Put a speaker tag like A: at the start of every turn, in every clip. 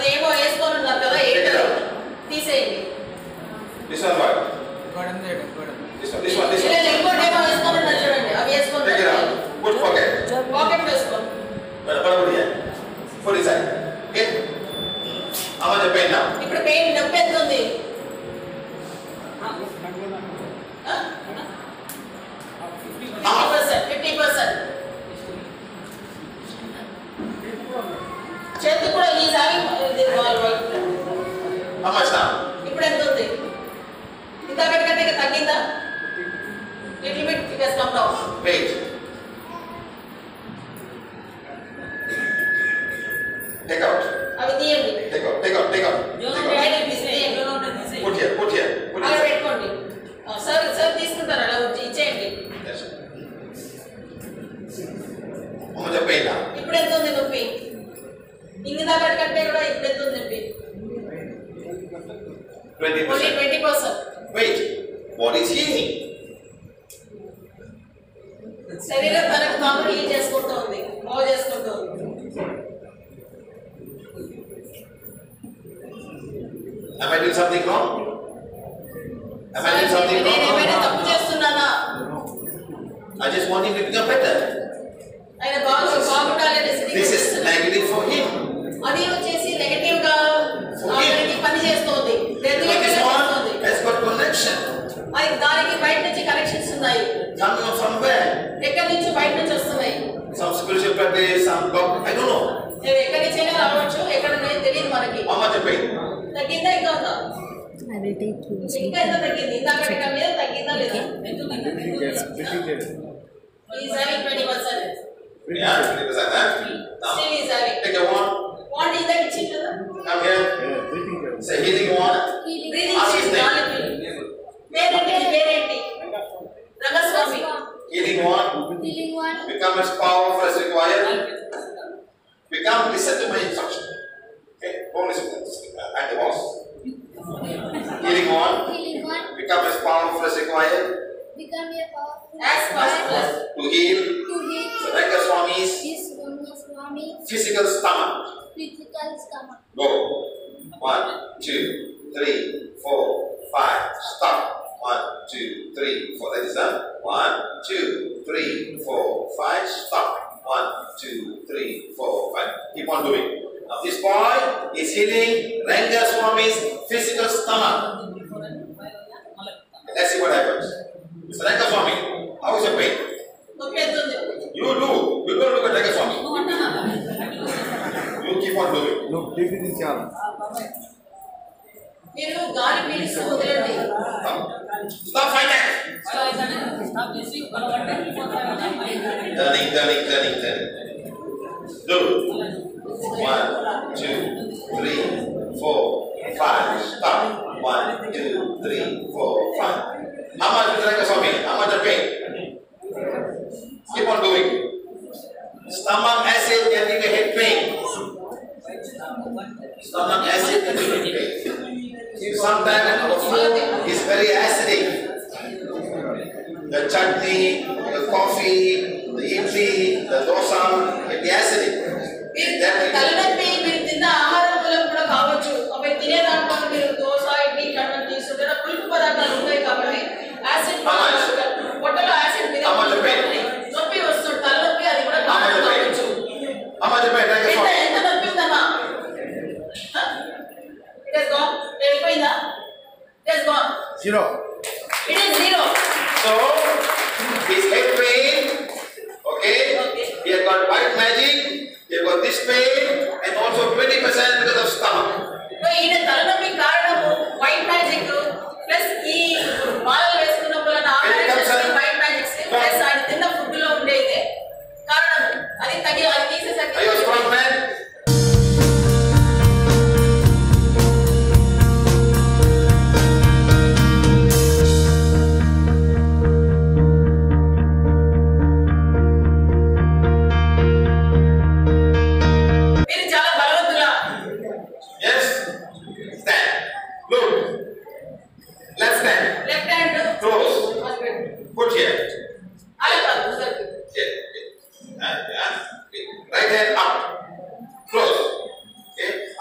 A: ఏమో వేసుకొని ఉన్నారు కదా ఏంటో తీసేయండి.
B: This one what? This one.
A: ఇంకోటి ఏమో వేసుకొని ఉన్నారు చూడండి, అవి వేసుకొని
B: Take it out. Put pocket.
A: Pocket వేసుకోండి.
B: Put here. Put inside. Okay? How much the pain now?
A: ఇప్పుడు పెయిన్ నొప్పి ఎంత ఉంది? 50%. చేతి కూడా ఈ సారి
B: How much now?
A: ఇప్పుడు ఎంత ఉంది? ఇంతకంటే కంటే తగ్గిందా? Little bit it has come down.
B: Wait. Take out.
A: అవి తీయండి.
B: Take out. Put here.
A: అలా పెట్టుకోండి. సార్ తీసుకుంటారు, అలా ఇచ్చేయండి.
B: Yes. How much the pain now?
A: ఇప్పుడు ఎంత ఉంది నొప్పి? ఇందాక కంటే కూడా ఇప్పుడు ఎంత ఉంది నొప్పి?
B: 20%.
A: Only 20%.
B: Wait. What is healing?
A: శరీరం తనకు తాను హీల్ చేసుకుంటూ ఉంది, బాగు చేసుకుంటూ ఉంది.
B: Am I doing something wrong?
A: నేను ఏమైనా తప్పు చేస్తున్నానా?
B: I just want him to become better.
A: ఆయన బాగుండాలని
B: This is negative for him.
A: అది వచ్చేసి నెగటివ్ గా పని చేస్తుంది.
B: This one has got connection.
A: అది దానికి బయట నుంచి కనెక్షన్స్ ఉన్నాయి.
B: Coming from where?
A: ఎక్కడి నుంచి బయట నుంచి వస్తున్నాయి?
B: Some spiritual practice, some God, I don't know.
A: ఎక్కడి నుంచి అయినా రావచ్చు, ఎక్కడ ఉన్నాయో తెలియదు మనకి.
B: How much the pain?
A: తగ్గిందా ఇంకా ఉందా? ఇంకా ఎంత తగ్గింది? ఇందాక మీద తగ్గిందా లేదా? He's having 20%.
B: Yeah, 20%. Now,
A: Still he's having.
B: take a one.
A: What is that itching కదా?
B: Come here. Say healing one.
A: Breathing
B: Ask his name.
A: వేరేంటి? Rangaswamy.
B: Healing one. Become as powerful as required. Listen to my instruction. Okay, don't listen to this. I'm the boss. Healing one. Become as powerful as required.
A: As powerful as
B: To heal. Ranga Swami's physical stomach. Go. 1, 2, 3, 4, 5. Stop. 1, 2, 3, 4. That is done. 1, 2, 3, 4, 5. Stop. 1, 2, 3, 4, 5. Keep on doing. Now this boy is healing Ranga Swami's physical stomach. Let's see what happens. Mr. Ranga Swami, how is your pain? You do. You don't look at Ranga Swami. You keep on doing.
C: No, take it in charge.
A: మీరు గాలి పీలుస్తూ వదలండి.
B: Stop fighting. Turning. Do. 1, 2, 3, 4, 5. Stop. 1, 2, 3, 4, 5. How much is Ranga Swami? How much the pain? Keep on doing. Stomach acid can give a head pain. Stomach acid can give a head pain. Sometimes our food is very acidic. The chutney, the coffee, the idli, the dosa can be acidic.
A: తలనొప్పి మీరు తిన్న ఆహారం మూలం కూడా కావచ్చు. అవి తినే దాంట్లో మీరు దోశ, ఇడ్లీ, చట్నీ తీసుకుంటే పులుపు పదార్థాలు ఉంటాయి కాబట్టి యాసిడ్ పొట్టలో యాసిడ్ మీద నొప్పి వస్తుంది. తలనొప్పి అది కూడా కావచ్చు. ఎంత నొప్పి ఉందమ్మా? It has gone. వెళ్ళిపోయిందా? It has gone.
C: 0.
A: It is 0.
B: So his head pain, okay? He has got white magic. He has got this pain and also 20% because of stomach.
A: ఈయన తలనొప్పి కారణము వైట్ మ్యాజిక్ ప్లస్ ఈ మాలలు వేసుకున్నప్పుడు white magics plus ఆయన తిన్న food లో ఉండేదే కారణం. అది తీసేసరికి
B: Are you a strong man?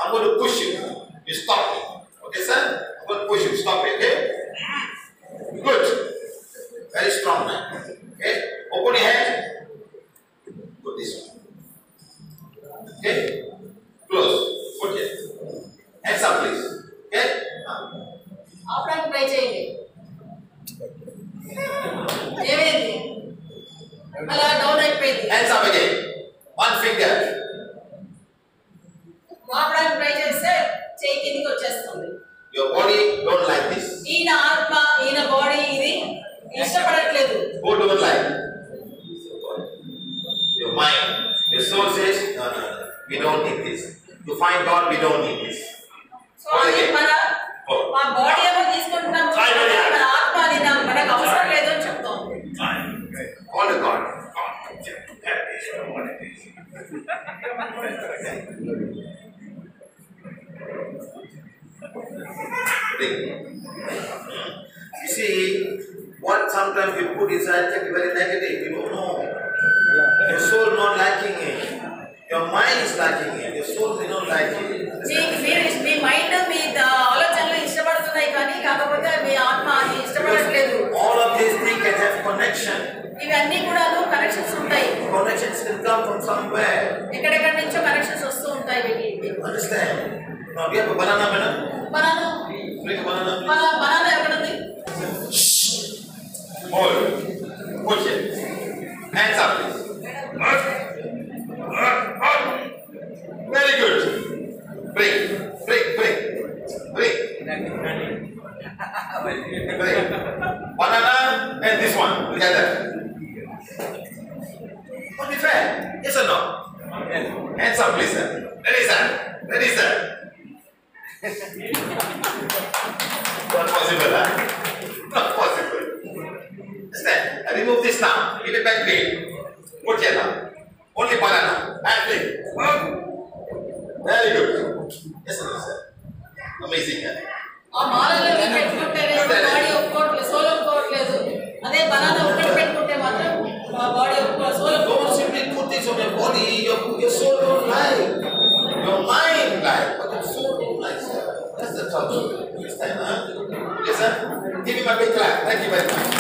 B: I'm going to push you. You stop me. Okay, sir? I'm going to push you. Stop it, okay? Good. Very strong man. Okay? Open your hand. Put this one. Okay? Close. Put it. Hands up, please. Okay? Now.
A: ఆపడానికి try చేయండి. ఏమైంది? అలా down అయిపోయింది.
B: Hands up again. One finger.
A: ఆపడానికి try చేస్తే చేయి కిందికి వచ్చేస్తుంది.
B: Your body don't like this.
A: ఈయన ఆత్మ, ఈయన బాడీ ఇది ఇష్టపడట్లేదు.
B: Who don't like? Your mind. Your soul says, no, no, no. We don't need this. To find God, we don't need this.
A: So అది మన బాడీ ఏమో తీసుకుంటున్నాం, మన ఆత్మ అది మనకు అవసరం లేదు అని చెప్తాం.
B: Call the God. You see, what sometimes you put inside can be very negative. You don't know. Your soul not liking it. Your mind is liking it. Your soul is not liking it.
A: మీ mind మీ ఆలోచనలు ఇష్టపడుతున్నాయి కానీ కాకపోతే మీ ఆత్మ అది ఇష్టపడట్లేదు.
B: All of these things can have connection.
A: ఇవన్నీ కూడా కనెక్షన్స్ ఉంటాయి.
B: Connections can come from somewhere.
A: ఎక్కడెక్కడ నుంచో కనెక్షన్స్ వస్తూ ఉంటాయి వీటికి.
B: Understand? Now, do you have a banana, madam?
A: Banana.
B: Bring a banana.
A: Banana ఎక్కడ ఉంది?
B: Hold. Push it. Hands up, please. Very good. Bring. Banana and this one together. Won't be fair. Yes or no? Hands up, please, sir. Ready, sir. Not possible, huh? Not possible. Understand? I remove this now. Give it back clean. Put here now. Only banana. And clean. Very good. Yes, sir. Amazing, huh?
A: ఆ మాలలో పెట్టుకుంటేనే body ఒప్పుకోవట్లేదు, soul ఒప్పుకోవట్లేదు. అదే banana ఒక్కటి పెట్టుకుంటే మాత్రం body soul.
B: Don't simply put this on your body. Your soul don't like. Your mind like, but your soul don't like, sir. That's the trouble. Understand, huh? Yes, sir. Give me my big clap. Thank you very much.